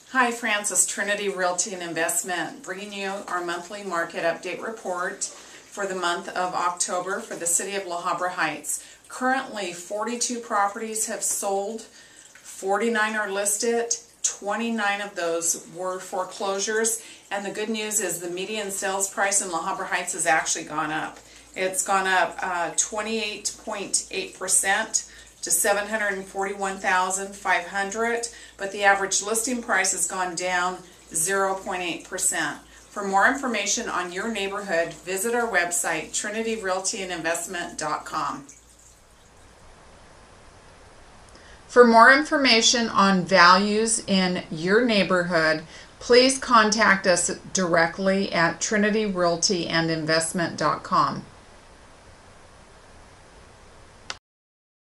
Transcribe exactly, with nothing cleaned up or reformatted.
Hi, Francis, Trinity Realty and Investment, bringing you our monthly market update report for the month of October for the city of Habra Heights. Currently, forty-two properties have sold, forty-nine are listed, twenty-nine of those were foreclosures, and the good news is the median sales price in Habra Heights has actually gone up. It's gone up uh, twenty-eight point eight percent. to seven hundred forty-one thousand five hundred dollars, but the average listing price has gone down zero point eight percent. For more information on your neighborhood, visit our website, trinity realty and investment dot com. For more information on values in your neighborhood, please contact us directly at trinity realty and investment dot com.